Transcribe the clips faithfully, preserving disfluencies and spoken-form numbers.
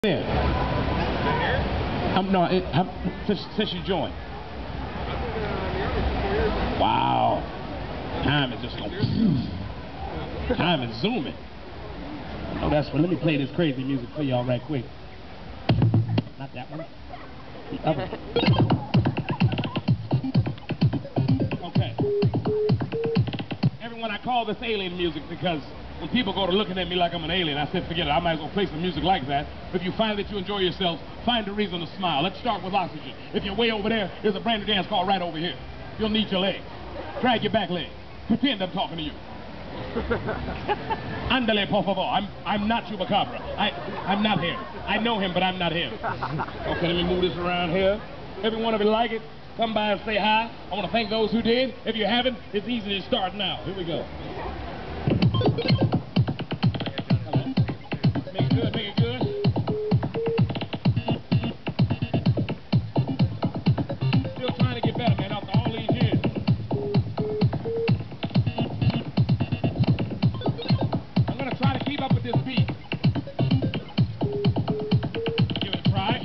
there? Um, no, it, um, since, since you joined. Wow. Time is just going. Time is zooming. Oh, that's what. Let me play this crazy music for y'all right quick. Not that one. The other. Okay. Everyone, I call this alien music because when people go to looking at me like I'm an alien, I said, forget it, I might as well play some music like that. If you find that you enjoy yourself, find a reason to smile. Let's start with oxygen. If you're way over there, there's a brand new dance called right over here. You'll need your legs. Drag your back leg. Pretend I'm talking to you. Andale, por favor. I'm, I'm not Chupacabra. I, I'm not him. I know him, but I'm not him. Okay, let me move this around here. Every one of you like it, come by and say hi. I want to thank those who did. If you haven't, it's easy to start now. Here we go. Make it good, make it good. Still trying to get better, man, after all these years. I'm going to try to keep up with this beat. Give it a try.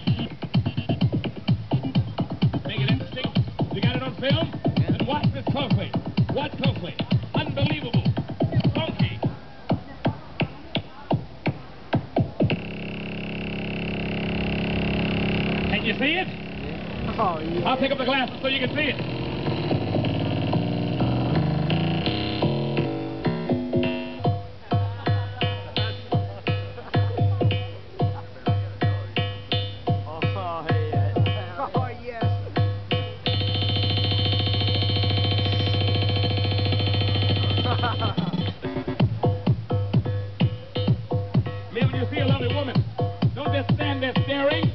Make it interesting. You got it on film? And watch this closely. Watch closely. Unbelievable. Funky. Can you see it? Oh, yeah. I'll take up the glasses so you can see it. Oh, yeah. Oh, yes. Man, when you see a lovely woman, don't just stand there staring.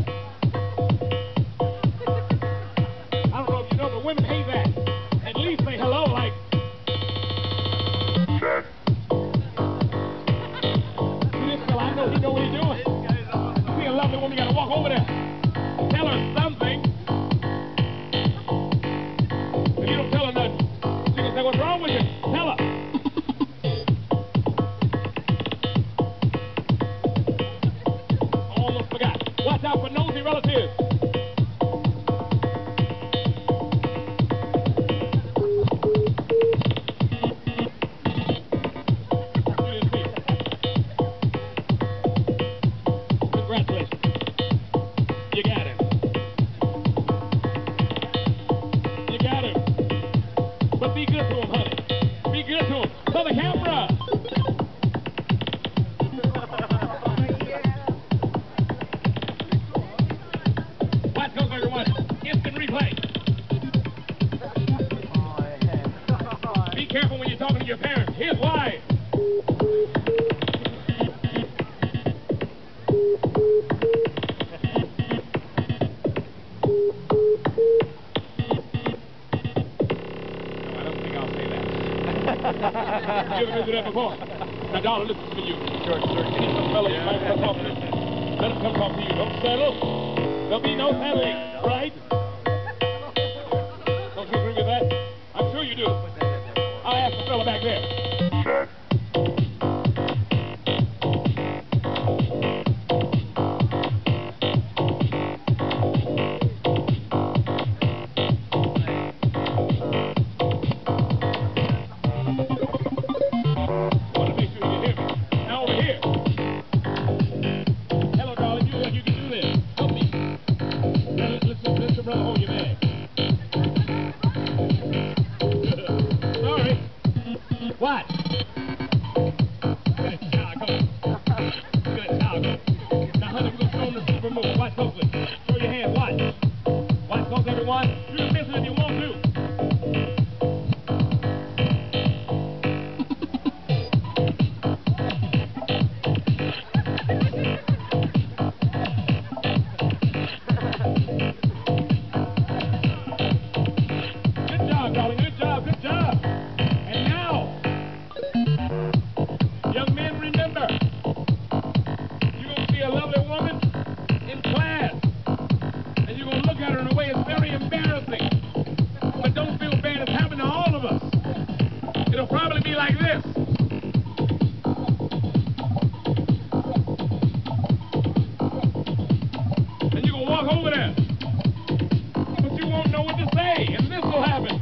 I don't know if you know, but women hate that. At least say hello, like. Check. See this fella, I know he know what he's doing. You see a lovely woman, you gotta walk over there. Tell her something. If you don't tell her nothing, she gonna say, what's wrong with you? Tell her. Almost forgot. Watch out for nosy relatives. Congratulations. You got him. You got him. But be good to him, honey. Be good to him. For the camera. Watch those, everyone. Instant replay. Be careful when you're talking to your parents. Here's why. You ever been to that before? Now, darling, listen to you. Sure, sure. Any fella you might come talk to, let him come talk to you. Don't settle. There'll be no settling, right? Don't you agree with that? I'm sure you do. I'll ask the fella back there. Check. What? Good job, come on. Good job. Now, honey, we're going to show them the super move. Watch closely. Show your hand. Watch. Watch close, everyone. You can miss it if you want to. Good job, darling. Good job. Good job. And now, young men, remember, you're going to see a lovely woman in class, and you're going to look at her in a way that's very embarrassing. But don't feel bad, it's happened to all of us. It'll probably be like this. over there. But you won't know what to say, and this will happen.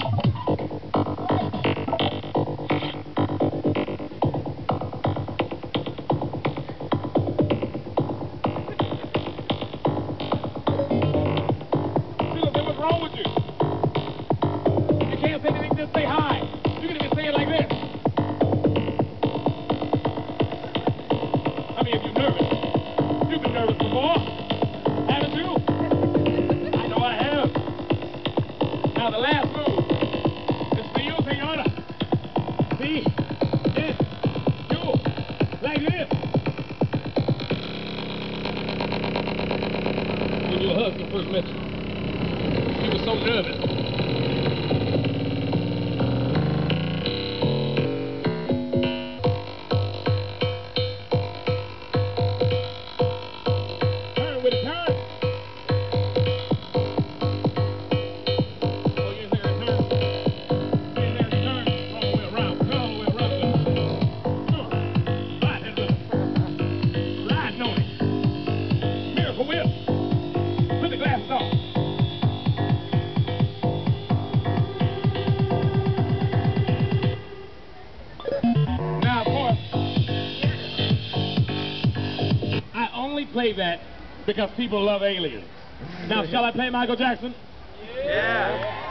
She'll say, what's wrong with you? You can't say anything, just say hi. You can even say it like this. I mean, if you're nervous. You've been nervous before, haven't you? I know I have. Now the last move is for you, senora. See? This. You. Like this. When your husband first met you, he was so nervous. Turn with it, turn. Oh, you ain't there to turn. You ain't there to turn. All the way around. Turn all the way around. Come on. Ride that rhythm. Riding on it. Miracle whip. Put the glasses on. Now, of course, I only play that because people love aliens. Now, shall I play Michael Jackson? Yeah.